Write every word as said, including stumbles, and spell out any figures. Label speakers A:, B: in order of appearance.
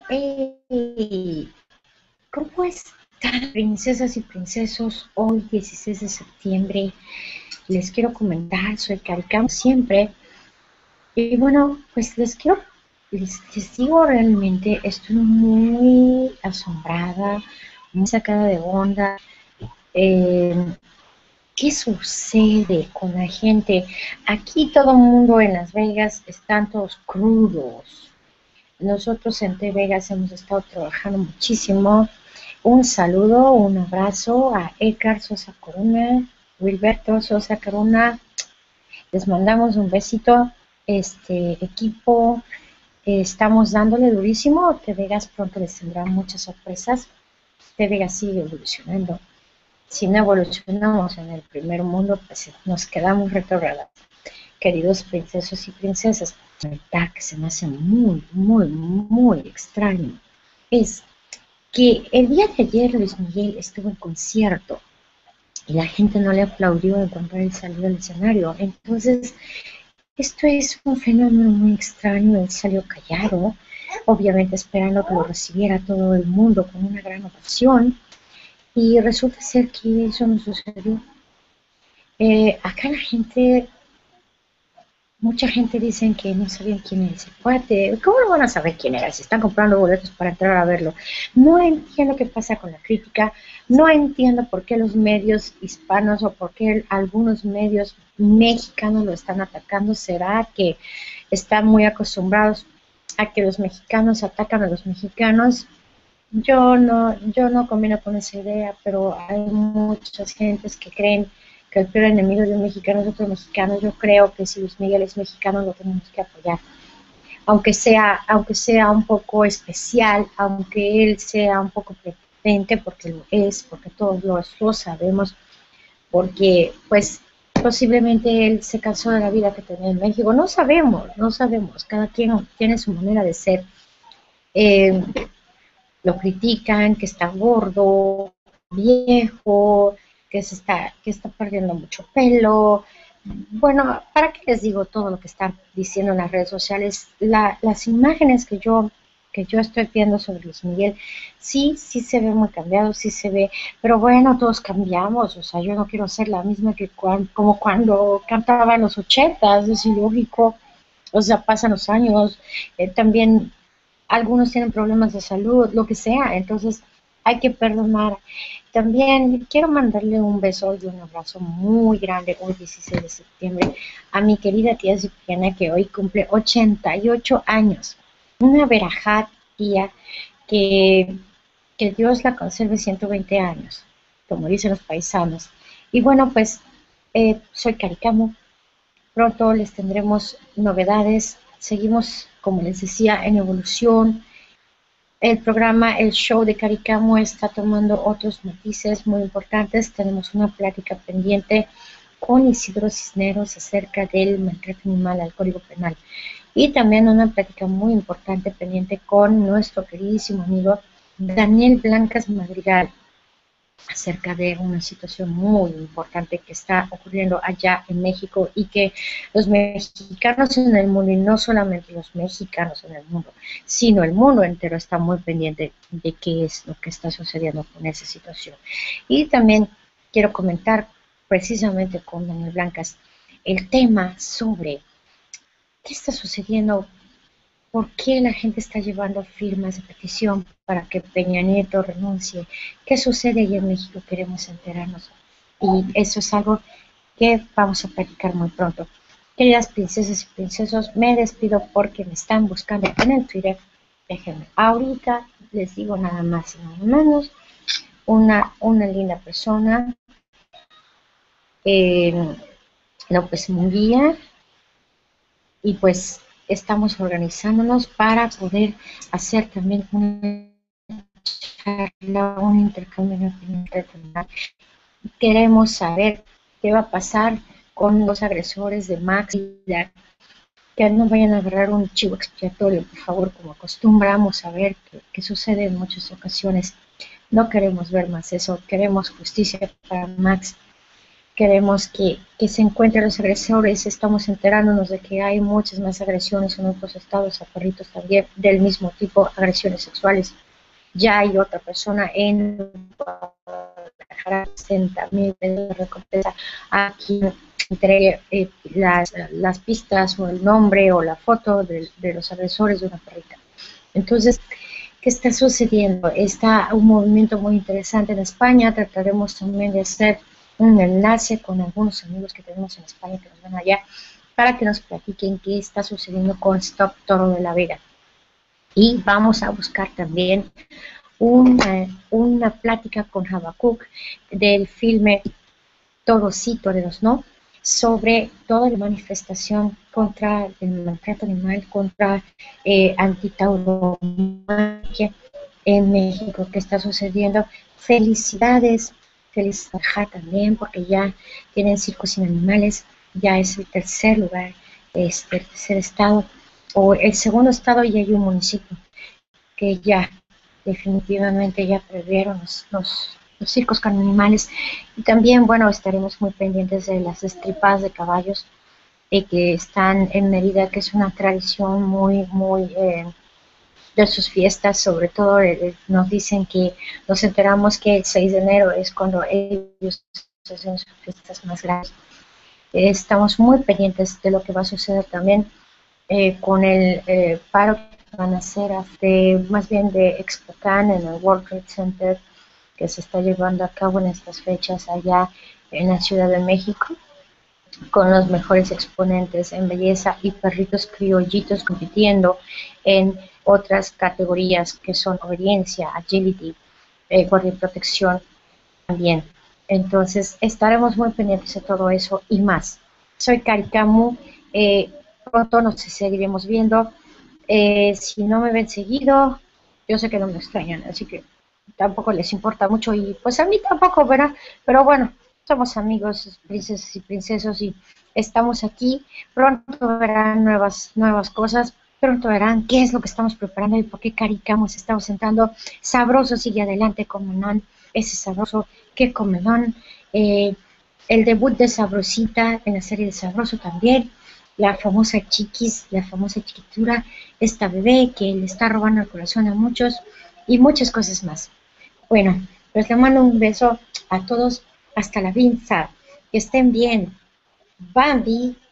A: Hey, ¿cómo están, princesas y princesos? Hoy, dieciséis de septiembre, les quiero comentar, soy Caricam siempre. Y bueno, pues les quiero, les, les digo realmente, estoy muy asombrada, muy sacada de onda. Eh, ¿Qué sucede con la gente? Aquí todo el mundo en Las Vegas están todos crudos. Nosotros en T Vegas hemos estado trabajando muchísimo. Un saludo, un abrazo a Edgar Sosa Corona, Wilberto Sosa Corona. Les mandamos un besito, este equipo. Eh, estamos dándole durísimo. T Vegas pronto les tendrá muchas sorpresas. T Vegas sigue evolucionando. Si no evolucionamos en el primer mundo, pues nos quedamos retrogradas. Queridos princesos y princesas, la verdad que se me hace muy, muy, muy extraño es que el día de ayer Luis Miguel estuvo en concierto y la gente no le aplaudió cuando él salió al escenario. Entonces, esto es un fenómeno muy extraño. Él salió callado, obviamente esperando que lo recibiera todo el mundo con una gran ovación, y resulta ser que eso no sucedió. Eh, acá la gente Mucha gente dicen que no sabían quién es ese cuate. ¿Cómo lo van a saber quién era si están comprando boletos para entrar a verlo? No entiendo qué pasa con la crítica, no entiendo por qué los medios hispanos o por qué algunos medios mexicanos lo están atacando. ¿Será que están muy acostumbrados a que los mexicanos atacan a los mexicanos? Yo no, yo no combino con esa idea, pero hay muchas gentes que creen que el peor enemigo de un mexicano es otro mexicano. Yo creo que si Luis Miguel es mexicano lo tenemos que apoyar, aunque sea, aunque sea un poco especial, aunque él sea un poco prepotente, porque lo es, porque todos lo, lo sabemos, porque pues posiblemente él se cansó de la vida que tenía en México. No sabemos, no sabemos, cada quien tiene su manera de ser. Eh, lo critican, que está gordo, viejo, que se está, que está perdiendo mucho pelo. Bueno, ¿para qué les digo todo lo que están diciendo en las redes sociales? La, las imágenes que yo que yo estoy viendo sobre Luis Miguel, sí, sí se ve muy cambiado, sí se ve, pero bueno, todos cambiamos. O sea, yo no quiero ser la misma que cuan, como cuando cantaba en los ochentas, es ilógico. O sea, pasan los años, eh, también algunos tienen problemas de salud, lo que sea. Entonces hay que perdonar. También quiero mandarle un beso y un abrazo muy grande hoy, dieciséis de septiembre, a mi querida tía Cipriana, que hoy cumple ochenta y ocho años. Una verajá tía, que, que Dios la conserve ciento veinte años, como dicen los paisanos. Y bueno, pues eh, soy Caricamo. Pronto les tendremos novedades. Seguimos, como les decía, en evolución. El programa, el show de Caricamo está tomando otros matices muy importantes. Tenemos una plática pendiente con Isidro Cisneros acerca del maltrato animal al Código Penal. Y también una plática muy importante pendiente con nuestro queridísimo amigo Daniel Blancas Madrigal, acerca de una situación muy importante que está ocurriendo allá en México, y que los mexicanos en el mundo, y no solamente los mexicanos en el mundo, sino el mundo entero está muy pendiente de qué es lo que está sucediendo con esa situación. Y también quiero comentar precisamente con Daniel Blancas el tema sobre qué está sucediendo. ¿Por qué la gente está llevando firmas de petición para que Peña Nieto renuncie? ¿Qué sucede allí en México? Queremos enterarnos. Y eso es algo que vamos a platicar muy pronto. Queridas princesas y princesos, me despido porque me están buscando en el Twitter. Déjenme. Ahorita les digo nada más y nada menos. Una, una linda persona, eh, López Munguía, y pues estamos organizándonos para poder hacer también una charla, un intercambio de opinión. Queremos saber qué va a pasar con los agresores de Max, que no vayan a agarrar un chivo expiatorio, por favor, como acostumbramos a ver que, que sucede en muchas ocasiones. No queremos ver más eso, queremos justicia para Max, queremos que, que se encuentren los agresores, estamos enterándonos de que hay muchas más agresiones en otros estados a perritos también del mismo tipo, agresiones sexuales. Ya hay otra persona en sesenta mil de recompensa a quien entregue eh, las, las pistas o el nombre o la foto de, de los agresores de una perrita. Entonces, ¿qué está sucediendo? Está un movimiento muy interesante en España. Trataremos también de hacer un enlace con algunos amigos que tenemos en España que nos van allá para que nos platiquen qué está sucediendo con Stop Toro de la Vega. Y vamos a buscar también una, una plática con Habacuc del filme Todos sí, toreros no, sobre toda la manifestación contra el maltrato animal, contra eh, antitauromaquia en México que está sucediendo. Felicidades, feliz también, porque ya tienen circos sin animales, ya es el tercer lugar, este, el tercer estado, o el segundo estado, y hay un municipio que ya definitivamente ya previeron los, los, los circos con animales. Y también, bueno, estaremos muy pendientes de las estripadas de caballos eh, que están en Mérida, que es una tradición muy, muy eh, de sus fiestas. Sobre todo eh, nos dicen que nos enteramos que el seis de enero es cuando ellos hacen sus fiestas más grandes. Eh, estamos muy pendientes de lo que va a suceder también eh, con el eh, paro que van a hacer de, más bien de Expocan en el World Trade Center, que se está llevando a cabo en estas fechas allá en la Ciudad de México, con los mejores exponentes en belleza y perritos criollitos compitiendo en otras categorías que son obediencia, agility, eh, guardia y protección también. Entonces estaremos muy pendientes de todo eso y más. Soy Cari Camu, eh, pronto nos seguiremos viendo. Eh, si no me ven seguido, yo sé que no me extrañan, así que tampoco les importa mucho y pues a mí tampoco, ¿verdad? Pero bueno, somos amigos, princesas y princesos, y estamos aquí. Pronto verán nuevas, nuevas cosas, pronto verán qué es lo que estamos preparando y por qué Cari Camu estamos sentando. Sabroso sigue adelante, Comelón, ese sabroso que Comelón. Eh, el debut de Sabrosita en la serie de Sabroso también, la famosa Chiquis, la famosa Chiquitura, esta bebé que le está robando el corazón a muchos y muchas cosas más. Bueno, pues le mando un beso a todos, hasta la vinza, que estén bien. Bambi.